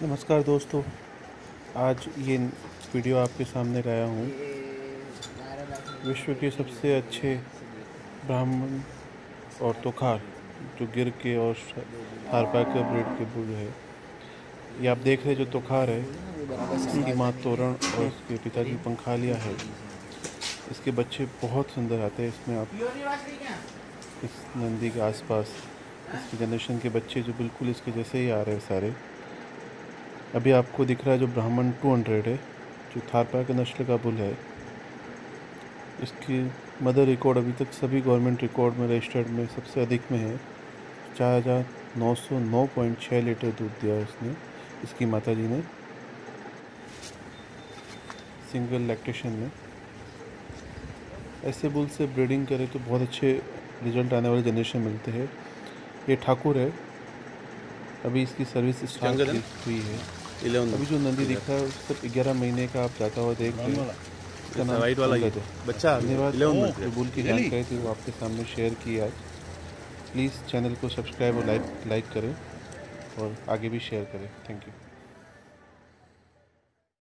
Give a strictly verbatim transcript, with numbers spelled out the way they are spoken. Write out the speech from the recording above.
नमस्कार दोस्तों, आज ये वीडियो आपके सामने लाया हूँ। विश्व के सबसे अच्छे ब्राह्मण और तोखार जो गिर के और थारपारकर ब्रीड के बुल है। ये आप देख रहे जो तोखार है, इसकी माँ तोरण और इसके पिताजी पंखालिया है। इसके बच्चे बहुत सुंदर आते हैं। इसमें आप इस नंदी के आसपास इसकी जनरेशन के बच्चे जो बिल्कुल इसके जैसे ही आ रहे हैं सारे। अभी आपको दिख रहा है जो ब्राह्मण दो सौ है, जो थारपारकर नस्ल का बुल है। इसकी मदर रिकॉर्ड अभी तक सभी गवर्नमेंट रिकॉर्ड में रजिस्टर्ड में सबसे अधिक में है। चार हज़ार नौ सौ नौ पॉइंट छः लीटर दूध दिया इसने, इसकी माताजी ने, सिंगल लैक्टेशन में। ऐसे बुल से ब्रीडिंग करें तो बहुत अच्छे रिजल्ट आने वाले जनरेशन मिलते हैं। ये ठाकुर है, अभी इसकी सर्विस स्टार्ट हुई है। अभी जो नंदी दिख रहा है सिर्फ ग्यारह महीने का, आप जाता हुआ देख लें। इसका नाम वाइट वाला है बच्चा। धन्यवाद। जो बुल की जानकारी थी वो आपके सामने शेयर की आज। प्लीज़ चैनल को सब्सक्राइब और लाइक लाइक करें और आगे भी शेयर करें। Thank you.